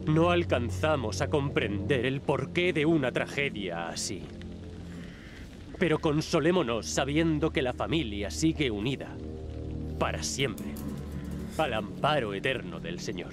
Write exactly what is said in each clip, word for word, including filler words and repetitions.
No alcanzamos a comprender el porqué de una tragedia así. Pero consolémonos sabiendo que la familia sigue unida, para siempre, al amparo eterno del Señor.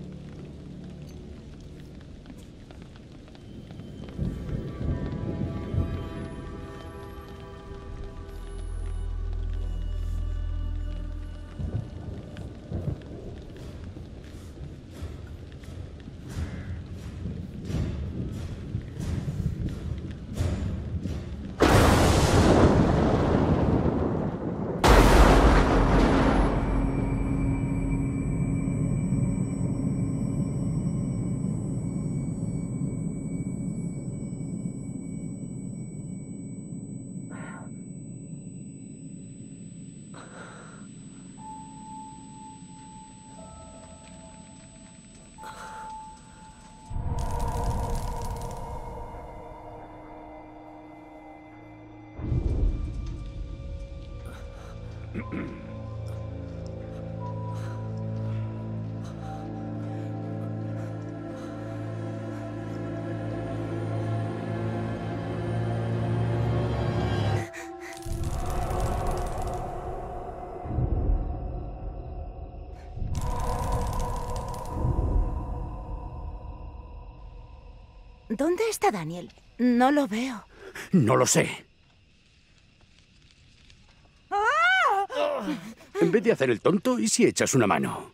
¿Dónde está Daniel? No lo veo. No lo sé. ¡Ah! En vez de hacer el tonto, ¿y si echas una mano?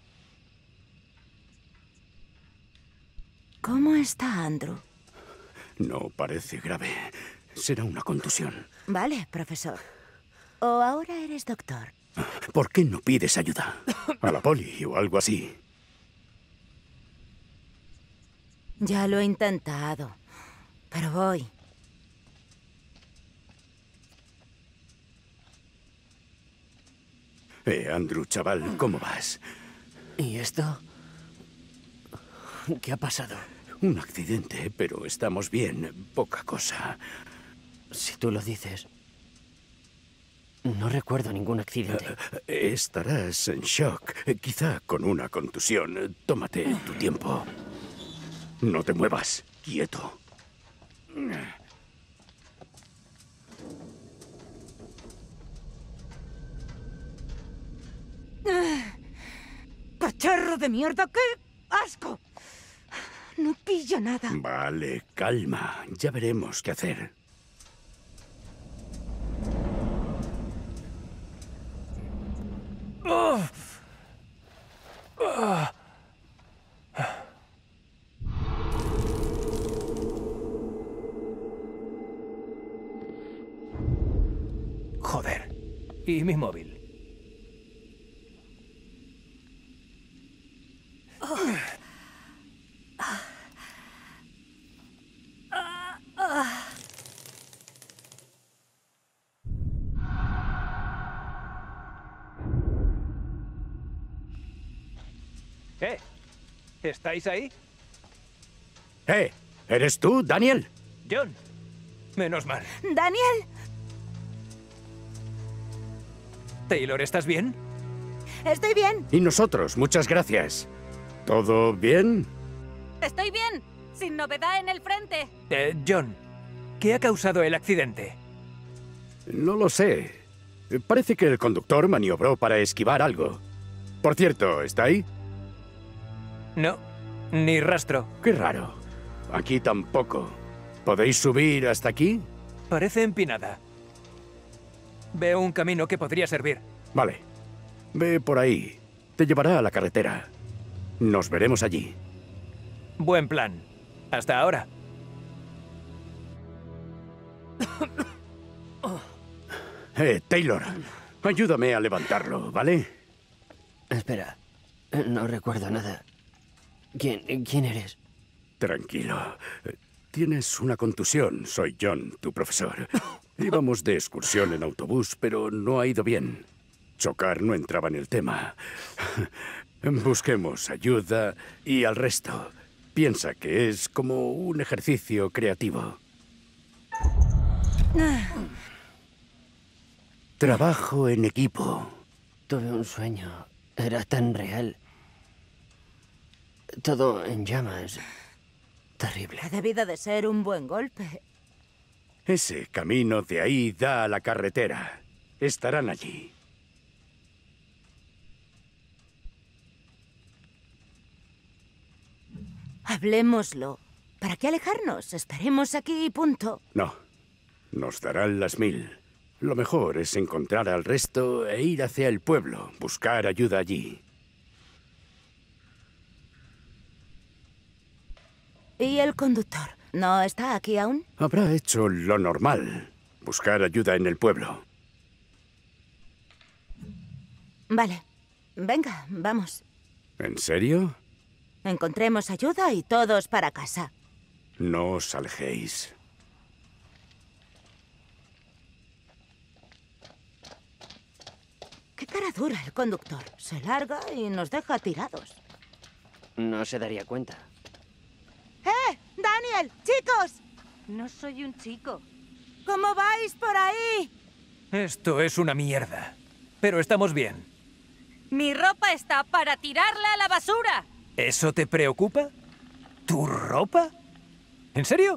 ¿Cómo está Andrew? No parece grave. Será una contusión. Vale, profesor. ¿O ahora eres doctor? ¿Por qué no pides ayuda? A la poli o algo así. Ya lo he intentado, pero voy. Eh, Andrew, chaval, ¿cómo vas? ¿Y esto? ¿Qué ha pasado? Un accidente, pero estamos bien. Poca cosa. Si tú lo dices. No recuerdo ningún accidente. Eh, estarás en shock, eh, quizá con una contusión. Tómate tu tiempo. No te muevas. Quieto. ¡Cacharro de mierda! ¡Qué asco! No pilla nada. Vale, calma. Ya veremos qué hacer. Oh. Oh. Joder. ¿Y mi móvil? Oh. Ah. Ah. Ah. ¿Eh? ¿Estáis ahí? ¡Eh! ¿Eres tú, Daniel? John. Menos mal. ¡Daniel! Taylor, ¿estás bien? Estoy bien. Y nosotros, muchas gracias. ¿Todo bien? Estoy bien. Sin novedad en el frente. Eh, John, ¿qué ha causado el accidente? No lo sé. Parece que el conductor maniobró para esquivar algo. Por cierto, ¿está ahí? No, ni rastro. Qué raro. Aquí tampoco. ¿Podéis subir hasta aquí? Parece empinada. Veo un camino que podría servir. Vale. Ve por ahí. Te llevará a la carretera. Nos veremos allí. Buen plan. Hasta ahora. Eh, Taylor, ayúdame a levantarlo, ¿vale? Espera. No recuerdo nada. ¿Quién, quién eres? Tranquilo. Tienes una contusión. Soy John, tu profesor. Íbamos de excursión en autobús, pero no ha ido bien. Chocar no entraba en el tema. Busquemos ayuda y al resto. Piensa que es como un ejercicio creativo. Trabajo en equipo. Tuve un sueño. Era tan real. todo en llamas. Terrible. Ha debido de ser un buen golpe. Ese camino de ahí da a la carretera. Estarán allí. Hablémoslo. ¿Para qué alejarnos? Esperemos aquí y punto. No. Nos darán las mil. Lo mejor es encontrar al resto e ir hacia el pueblo, buscar ayuda allí. ¿Y el conductor? ¿No está aquí aún? Habrá hecho lo normal, buscar ayuda en el pueblo. Vale. Venga, vamos. ¿En serio? Encontremos ayuda y todos para casa. No os alejéis. Qué cara dura el conductor. Se larga y nos deja tirados. No se daría cuenta. ¡Eh! ¡Daniel! ¡Chicos! No soy un chico. ¿Cómo vais por ahí? Esto es una mierda. Pero estamos bien. Mi ropa está para tirarla a la basura. ¿Eso te preocupa? ¿Tu ropa? ¿En serio?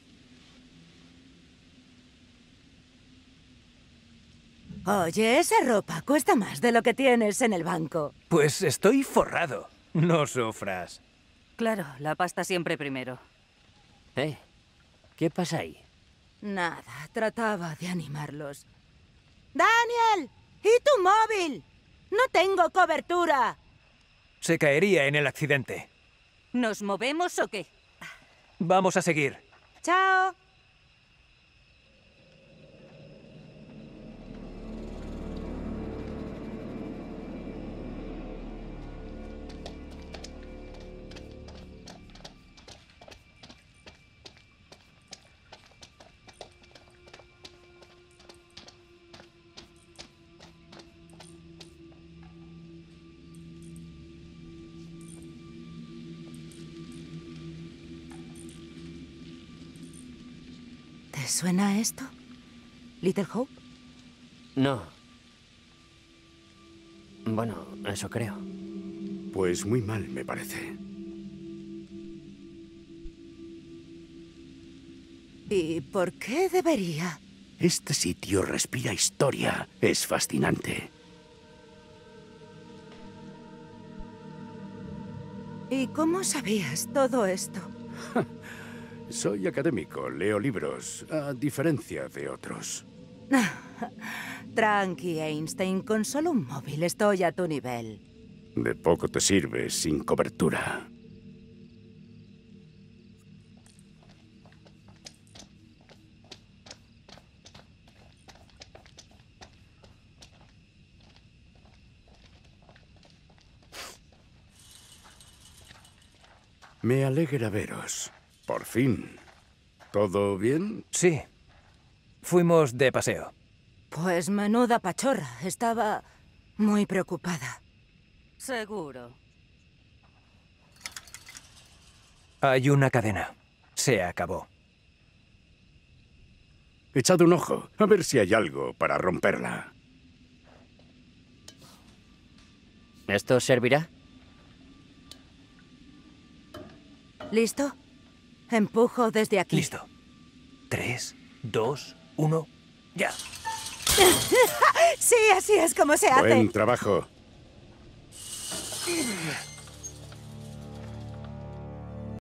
Oye, esa ropa cuesta más de lo que tienes en el banco. Pues estoy forrado. No sufras. Claro, la pasta siempre primero. ¿Eh? ¿Qué pasa ahí? Nada, trataba de animarlos. ¡Daniel! ¿Y tu móvil? ¡No tengo cobertura! Se caería en el accidente. ¿Nos movemos o qué? Vamos a seguir. ¡Chao! ¿Te suena esto? ¿Little Hope? No. Bueno, eso creo. Pues muy mal, me parece. ¿Y por qué debería? Este sitio respira historia. Es fascinante. ¿Y cómo sabías todo esto? Soy académico, leo libros, a diferencia de otros. Tranqui, Einstein. Con solo un móvil estoy a tu nivel. De poco te sirve sin cobertura. Me alegra veros. Por fin. ¿Todo bien? Sí. Fuimos de paseo. Pues menuda pachorra. Estaba muy preocupada. Seguro. Hay una cadena. Se acabó. Echad un ojo, a ver si hay algo para romperla. ¿Esto servirá? ¿Listo? Empujo desde aquí. Listo. Tres, dos, uno, ya. Sí, así es como se hace. Buen trabajo.